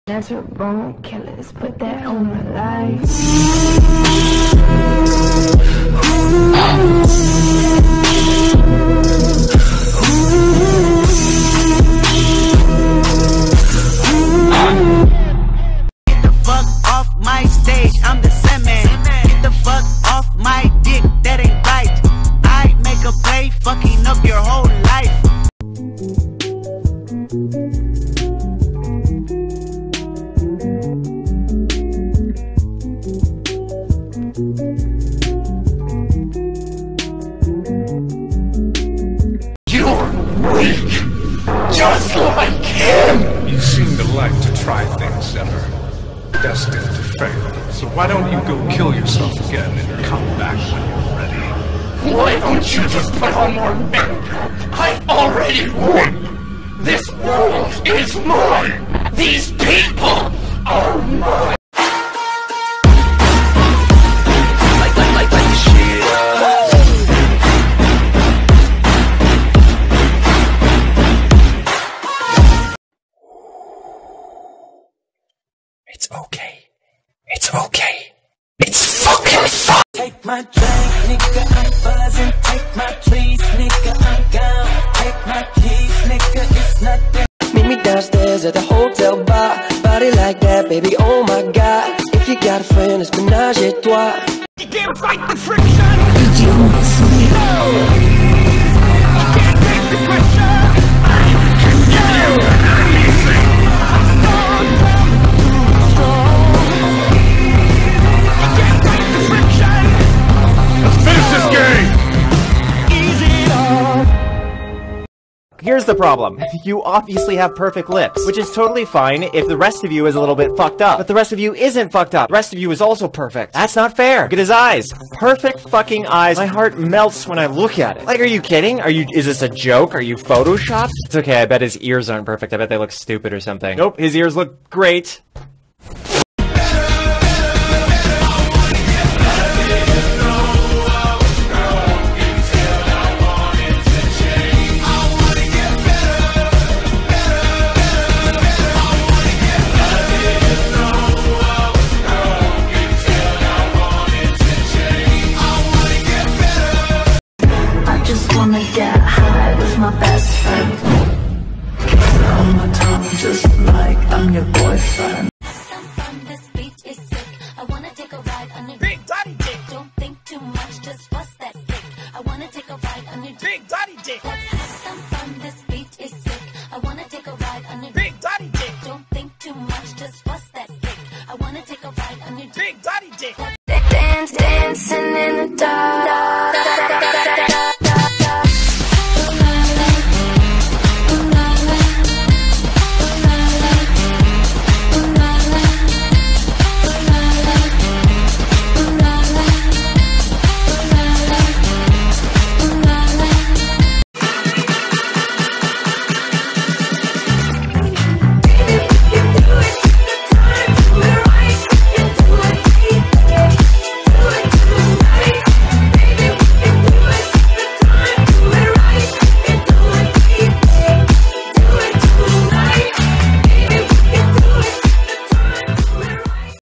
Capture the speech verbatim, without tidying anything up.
Natural born killers, put that on my life. Get the fuck off my stage, I'm the Sandman. Get the fuck off my dick, that ain't right. I make a play, fucking up your whole life. You're weak, just like him! You seem to like to try things that are destined to fail. So why don't you go kill yourself again and come back when you're ready? Why don't you just put on more makeup? I already won! This world is mine! These people are mine! Like, like, like, like the shit up. It's okay. It's okay. It's fucking fun! Take my drink, nigga, I'm buzzing. Take my trees, nigga, I'm gone. Take my keys, nigga, it's nothing. Meet me downstairs at the hotel bar. Body like that, baby, oh my god. If you got a friend, it's menage a trois. You can't fight the friction! Did you miss me? No! You can't take the pressure! I can give you anything! I'm strong, you can't take the friction! Let's finish this game! Easy off! Here's the problem. You obviously have perfect lips, which is totally fine if the rest of you is a little bit fucked up. But the rest of you isn't fucked up. The rest of you is also perfect. That's not fair. Look at his eyes. Perfect fucking eyes. My heart melts when I look at it. Like, are you kidding? Are you- is this a joke? Are you photoshopped? It's okay, I bet his ears aren't perfect. I bet they look stupid or something. Nope, his ears look great. Wanna get high with my best friend. Kiss it on my tongue just like I'm your boyfriend.